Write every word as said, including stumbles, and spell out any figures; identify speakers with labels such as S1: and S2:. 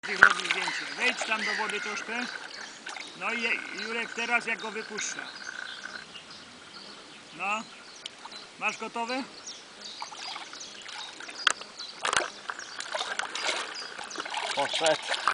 S1: najpierw robi zdjęcie. Wejdź tam do wody troszkę. No i Jurek teraz jak go wypuszcza. No. Masz gotowe?
S2: Poszedł.